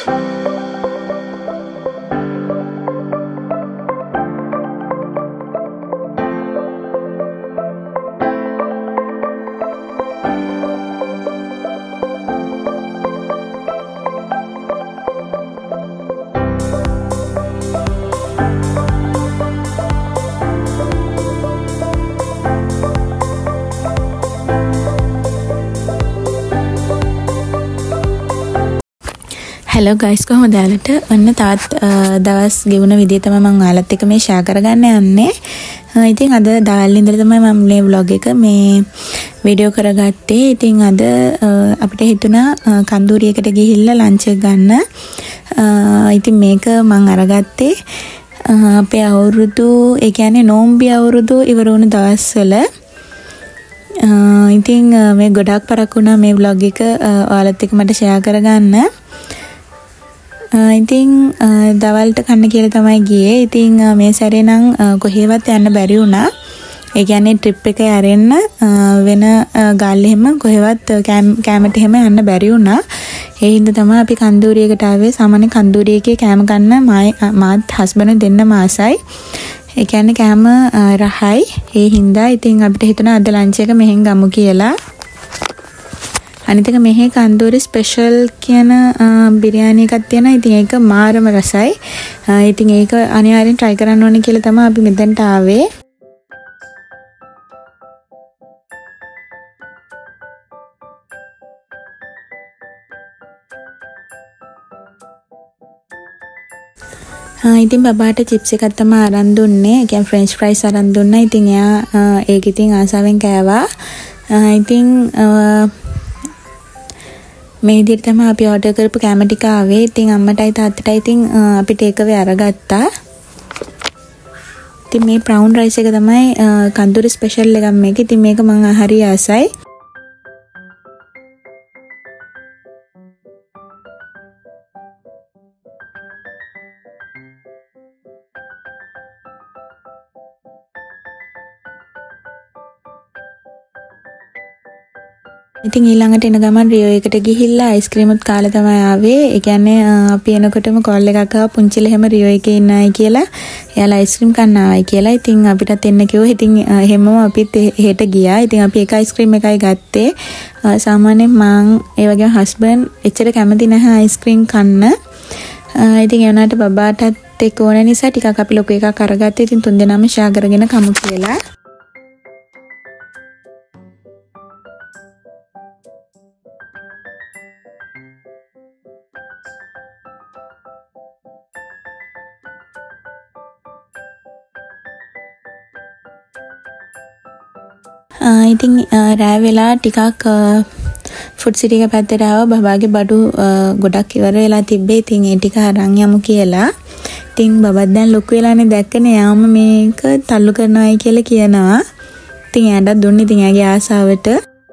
Hello guys, කොහොමද ඔයාලට? ඔන්න තාත් දවස් ගෙවුන විදිය තමයි මම ඔයාලත් එක්ක මේ ෂෙයා කරගන්න යන්නේ. ඉතින් අද දවල් ඉඳලා තමයි මම මේ vlog එක මේ වීඩියෝ කරගත්තේ. ඉතින් අද අපිට හිතුණා කන්දූරියකට ගිහිල්ලා ලන්ච් එක ගන්න. ඉතින් මේක මම අරගත්තේ අපේ අවුරුදු, ඒ කියන්නේ නෝම්බි අවුරුදු ඉවර වුණු දවස්වල. ඉතින් මේ ගොඩක් පරක් වුණා මේ vlog එක ඔයාලත් එක්ක මට ෂෙයා කරගන්න. ඉතින් දවල්ට කන්න කියලා තමයි ගියේ. ඉතින් මේ සැරේ නම් කොහෙවත් යන්න බැරි වුණා. ඒ කියන්නේ ට්‍රිප් එකේ ආරෙන්න වෙන ගාල් එහෙම කොහෙවත් කැමට එහෙම යන්න බැරි වුණා. ඒ හින්දා තමයි අපි කන්දූරියකට ආවේ. සාමාන්‍ය කන්දූරියකේ කැම ගන්න මාත් හස්බන්ඩ් දෙන්නම ආසයි. ඒ කියන්නේ කැම රහයි. ඒ හින්දා ඉතින් අපිට හිතුණා අද ලන්ච් එක මෙහෙන් ගමු කියලා. අනිත් එක මෙහි කන්දූරි ස්පෙෂල් කියන බිරියානි එකක් තියෙනවා. ඉතින් ඒක මාරම රසයි. ඉතින් ඒක අනිවාර්යෙන් try කරන්න ඕනේ කියලා තමයි අපි මෙතනට ආවේ. ඉතින් බබාට චිප්ස් එකක් තමයි අරන් දුන්නේ. ඒ කියන්නේ ෆ්‍රෙන්ච් ෆ්‍රයිස් අරන් දුන්නා. ඉතින් එයා ඒක ඉතින් ආසාවෙන් කෑවා. ඉතින් මේ විදිහට තමයි අපි ඕඩර් කරපු කැම ටික ආවේ. ඉතින් අම්මටයි තාත්තටයි ඉතින් අපි ටේක් අවේ අරගත්තා. ඉතින් මේ බ්‍රවුන් රයිස් එක තමයි කන්දූරි ස්පෙෂල් එකක් මේක. ඉතින් මේක මම හරි ආසයි. ඉතින් ඊළඟට එන ගමන් රියෝ එකට ගිහිල්ලා අයිස්ක්‍රීම් උත් කාලා තමයි ආවේ. ඒ කියන්නේ අපි එනකොටම කෝල් එකක් ආවා පුංචිල හැම රියෝ එකේ ඉන්නයි කියලා. එයාලා අයිස්ක්‍රීම් කන්න ආවයි කියලා. ඉතින් අපිටත් එන්න කිව්වා. ඉතින් එහෙමම අපිත් එහෙට ගියා. ඉතින් අපි එක අයිස්ක්‍රීම් එකයි ගත්තේ. සාමාන්‍යයෙන් මං ඒ වගේම හස්බන්ඩ් එච්චර කැමති නැහැ අයිස්ක්‍රීම් කන්න. ඉතින් ඒ වුණාට බබාටත් ඒක ඕන නිසා ටිකක් අපි ලොකු එකක් අරගත්තා. ඉතින් තුන්දෙනාම ෂෙයා කරගෙන කමු කියලා. ඉතින් රෑ වෙලා ටිකක් ෆුඩ් සිටි එක පැත්තට ආවා. බබාගේ බඩු ගොඩක් ඉවර වෙලා තිබ්බේ. ඉතින් ඒ ටික අරන් යමු කියලා. ඉතින් බබත් දැන් ලොකු වෙලානේ දැක්කනේ. යාම මේක තල්ලු කරනවායි කියලා කියනවා. ඉතින් එයාටත් දුන්නේ ඉතින් එයාගේ ආසාවට.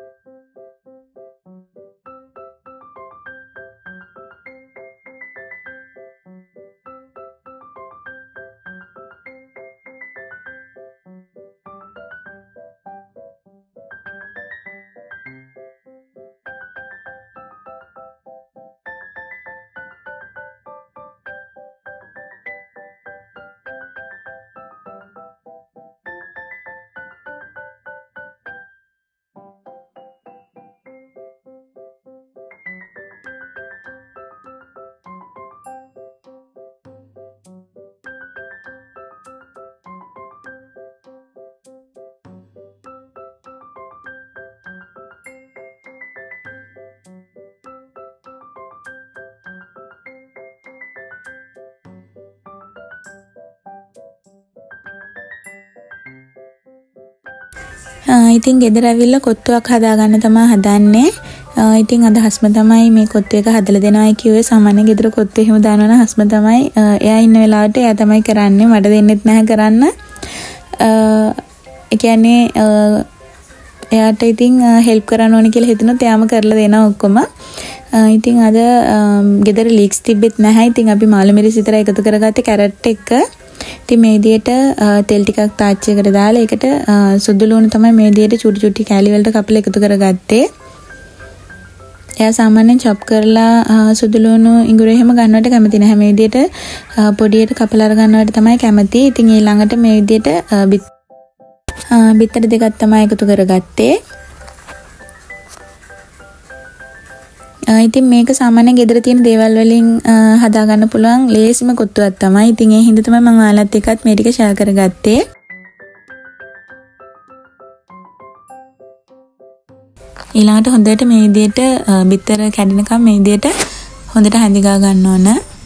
ඉතින් ගෙදර ඇවිල්ලා කොත්තුවක් හදාගන්න තමයි හදන්නේ. ඉතින් අද හස්ම තමයි මේ කොත්තු එක හදලා දෙනවයි කිව්වේ. සාමාන්‍ය ගෙදර කොත්තු එහෙම දානවනම් හස්ම තමයි එයා ඉන්න වෙලාවට එයා තමයි කරන්නේ. මට දෙන්නෙත් නැහැ කරන්න. ඒ කියන්නේ එයාට ඉතින් හෙල්ප් කරන්න ඕනේ කියලා හිතුනොත් එයාම කරලා දෙනවා ඔක්කොම. ඉතින් අද ගෙදර ලීක්ස් තිබෙත් නැහැ. ඉතින් අපි මාළු මිරිස් විතර එකතු කරගත්තේ කැරට් එක. ඉතින් මේ විදියට තෙල් ටිකක් තාච්චියකට දාලා ඒකට සුදු ලුණු තමයි මේ විදියට චුටි චුටි කෑලි වලට කපලා එකතු කරගත්තේ. එයා සාමාන්‍යයෙන් chop කරලා සුදු ලුණු ඉඟුරු එහෙම ගන්නවට කැමති නැහැ. මේ විදිහට පොඩියට කපලා අර ගන්නවට තමයි කැමති. ඉතින් ඊළඟට මේ විදිහට බිත්තර දෙකක් තමයි එකතු කරගත්තේ. ඉතින් මේක සාමාන්‍යයෙන් ගෙදර තියෙන දේවල් වලින් හදා ගන්න පුළුවන් ලේසිම කොත්තුවක් තමයි. ඉතින් ඒ හින්දා තමයි මම ඔයාලත් එක්කත් මේ ටික ෂෙයා කරගත්තේ. ඊළඟට හොඳට මේ විදිහට බිත්තර කැඩෙනකම් මේ විදිහට හොඳට හැඳිගා ගන්න ඕන.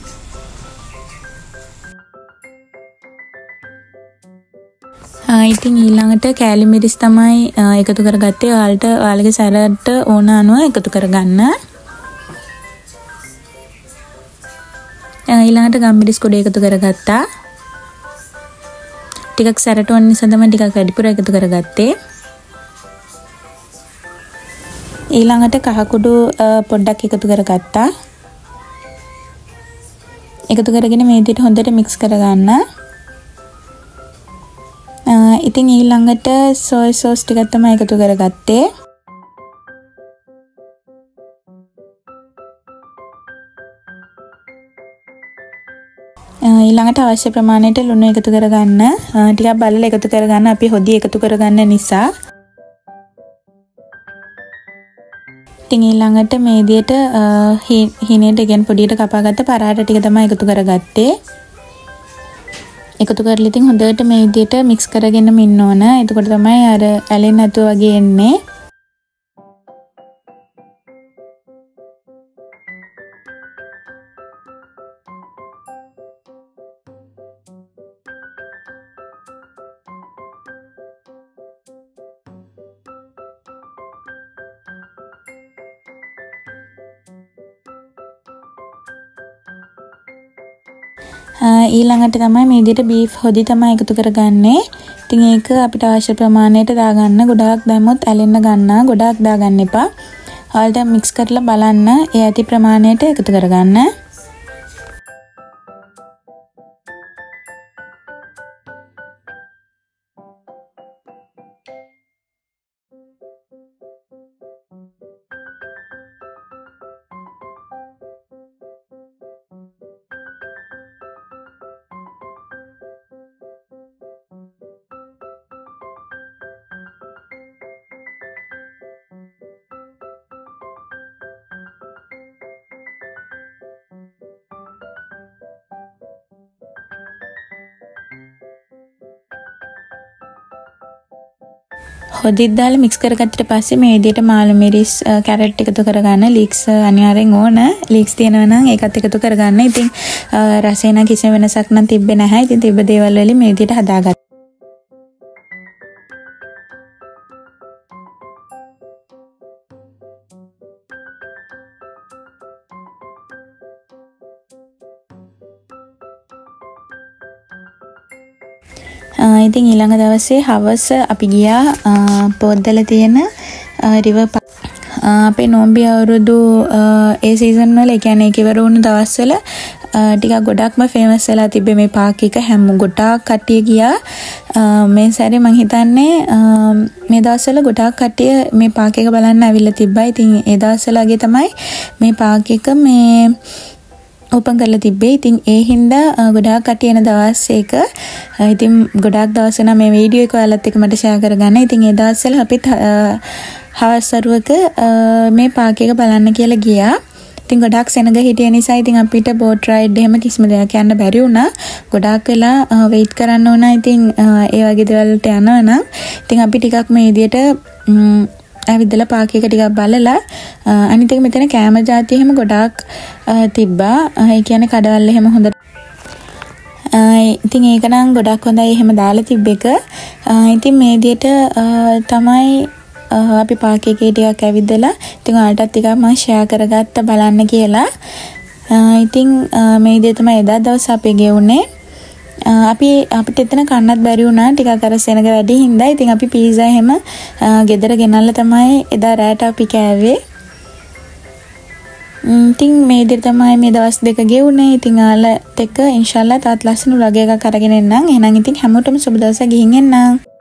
ඉතින් ඊළඟට කෑලි මිරිස් තමයි එකතු කරගත්තේ. ඔයාලගේ සැරට ඕන අනුව එකතු කරගන්න. ඊළඟට ගම්මිරිස් කුඩ එකතු කරගත්තා. ටිකක් සැරට ඕන නිසා තමයි ටිකක් වැඩිපුර එකතු කරගත්තේ. ඊළඟට කහ කුඩු පොඩ්ඩක් එකතු කරගත්තා. එකතු කරගෙන මේ විදිහට හොඳට මික්ස් කරගන්න. ඉතින් ඊළඟට සෝය සෝස් ටිකක් තමයි එකතු කරගත්තේ. ඊළඟට අවශ්‍ය ප්‍රමාණයට ලුණු එකතු කරගන්න. ටිකක් බලලා එකතු කරගන්න. අපි හොදි එකතු කරගන්න නිසා. ඉතින් ඊළඟට මේ විදිහට හීනේට ගෙන් පොඩියට කපාගත්ත පරාට ටික තමයි එකතු කරගත්තේ. එකතු කරලා ඉතින් හොඳට මේ විදිහට මික්ස් කරගෙනම ඉන්න ඕන. එතකොට තමයි අර ඇලෙන්නේ නැතුව වගේ එන්නේ. ඊළඟට තමයි මේ විදිහට බීෆ් හොදි තමයි එකතු කරගන්නේ. ඉතින් ඒක අපිට අවශ්‍ය ප්‍රමාණයට දාගන්න. ගොඩාක් දැම්මොත් ඇලෙන්න ගන්නවා. ගොඩාක් දාගන්න එපා. ඔයාලට මික්ස් කරලා බලන්න. ඒ ඇති ප්‍රමාණයට එකතු කරගන්න. හොදිත් දාලා මික්ස් කරගත්තට පස්සේ මේ විදිහට මාළු මිරිස් කැරට් එකතු කරගන්න. ලීක්ස් අනිවාර්යෙන් ඕන. ලීක්ස් තියෙනවා නම් ඒකත් එකතු කරගන්න. ඉතින් රසය නම් කිසිම වෙනසක් නම් තිබ්බේ නැහැ. ඉතින් තිබ්බ දේවල් වලින් මේ විදිහට හදාගත්තා. ඉතින් ඊළඟ දවසේ හවස අපි ගියා පොද්දල තියෙන රිවර් අපේ නෝම්බි අවුරුදු ඒ සීසන් වල ඒ කියන්නේ ඒක ඉවර වුණු දවස්වල ටිකක් ගොඩක්ම ෆේමස් වෙලා තිබ්බේ මේ පාක් එක. හැම ගොඩාක් කට්ටිය ගියා. මේ සැරේ මං හිතන්නේ මේ දවස්වල ගොඩාක් කට්ටිය මේ පාක් එක බලන්න ඇවිල්ලා තිබ්බා. ඉතින් ඒ දවස්වලගේ තමයි මේ පාක් එක මේ ඕපන් කරලා තිබ්බේ. ඉතින් ඒ හින්දා ගොඩාක් කට්ටිය එන දවස් එක. ඉතින් ගොඩාක් දවස් වෙනා මේ වීඩියෝ එක ඔයාලත් එක්ක මට ෂෙයා කරගන්න. ඉතින් ඒ දවස්වල අපිත් හවස් වරුවක මේ පාක් එක බලන්න කියලා ගියා. ඉතින් ගොඩාක් සෙනග හිටිය නිසා ඉතින් අපිට බෝට් රයිඩ් එහෙම කිසිම දෙයක් යන්න බැරි වුණා. ගොඩාක් වෙලා වෙයිට් කරන්න ඕන. ඉතින් ඒ වගේ දේවල් වලට යනවා නම් ඉතින් අපි ටිකක් මේ විදියට ඇවිදලා පාක් එක ටිකක් බලලා අනිත් එක මෙතන කෑම જાති එහෙම ගොඩාක් තිබ්බා. ඒ කියන්නේ කඩවල් එහෙම හොඳ. ඉතින් ඒක නම් ගොඩක් හොඳයි එහෙම දාලා තිබ්බ එක. ඉතින් මේ විදියට තමයි අපි පාක් එකේ ටිකක් ඇවිදලා ඉතින් ඔයාලටත් ටිකක් මම ෂෙයා කරගත්ත බලන්න කියලා. ඉතින් මේ විදිය තමයි එදා දවස් අපි ගෙවුනේ. අපිට එතන කන්නත් බැරි වුණා ටිකක් අර සෙනග වැඩි හින්දා. ඉතින් අපි පීසා එහෙම ගෙදර ගෙනල්ලා තමයි එදා රැට අපි කෑවේ. ඉතින් මේ විදිහට තමයි මේ දවස් දෙක ගෙවුනේ. ඉතින් ඔයාලත් එක්ක ඉන්ෂාල්ලා තාත් ලස්සන vlog එකක් අරගෙන එන්නම්. එහෙනම් ඉතින් හැමෝටම සුබ දවසක් ගිහින් එන්නම්.